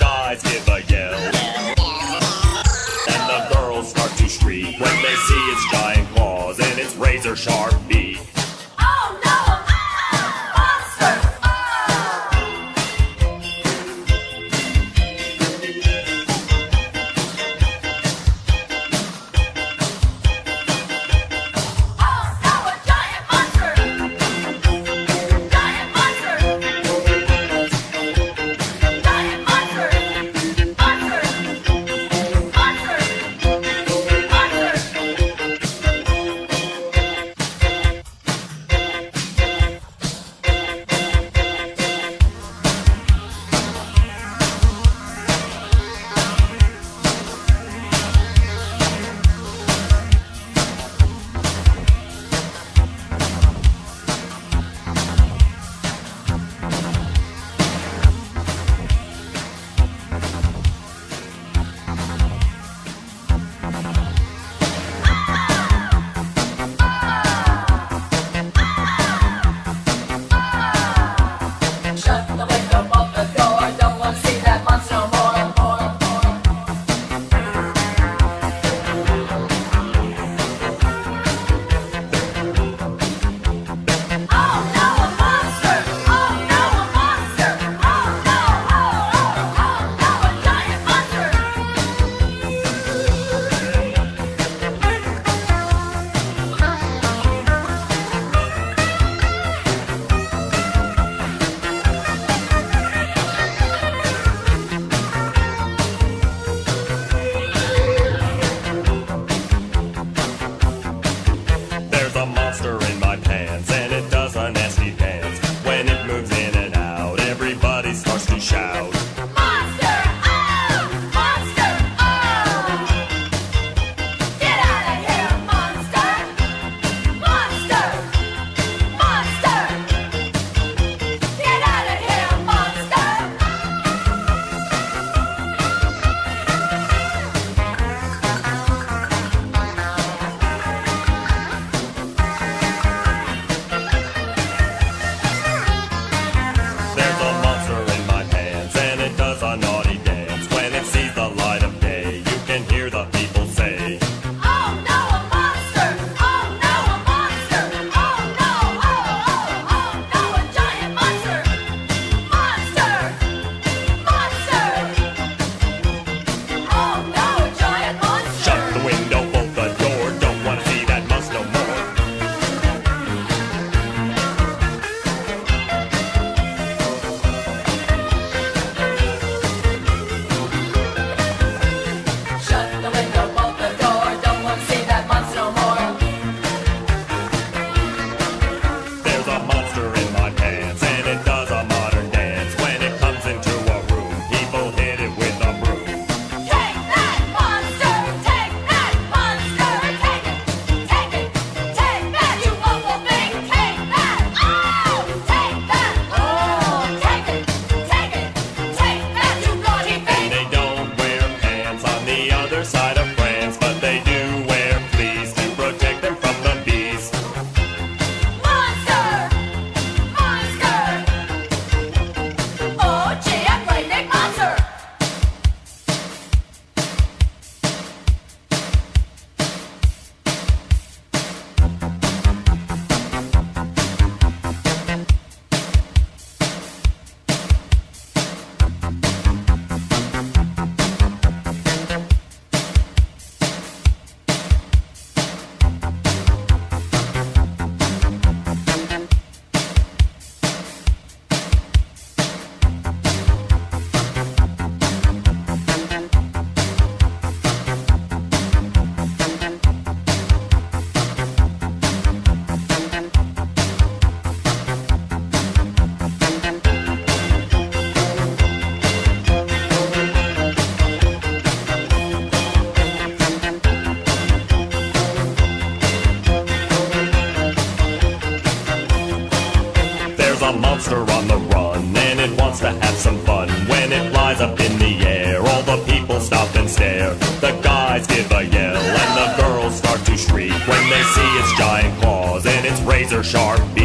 guys give a yell, and the girls start to shriek when they see its giant claws and its razor sharp beak. Oh no, monster! Oh no, a giant monster! Giant monster! Giant monster! Monster! Shut the window of the door, I don't want to see that monster no more. Oh no, a monster! Oh no, a monster! Oh no, oh no, a giant monster! There's a monster in my pants, and it does a nasty dance. When it moves in and out, everybody starts to shout. Monster! Oh! Monster! Oh! Get out of here, monster! Monster! Monster! Get out of here, monster! There's a monster in my pants, and it does a naughty dance. When it sees the light of day, you can hear the people say, Oh no, a monster! Oh no, a monster! Oh no, oh no, a giant monster! Monster! Monster! Oh no, a giant monster! shut the window, bolt the door, don't want to see that muss no more. Shut the window, bolt the door, don't want to see that monster no more. There's a monster in my pants, and it does a modern dance. When it comes into a room, people hit it with a broom. Take that, monster! Take that, monster! Take it! Take it! Take that, you awful thing! Take that! Oh! Take that! Oh! Take it! Take it! Take that, you naughty And thing! they don't wear pants on the other side of France, but they do wear fleas to protect them from the bees. Monster! Monster! Oh, gee, a great big monster! There's a monster on the run, and it wants to have some fun. When it flies up in the air, all the people stop and stare. The guys give a yell, and the girls start to shriek when they see its giant claws and its razor sharp beak.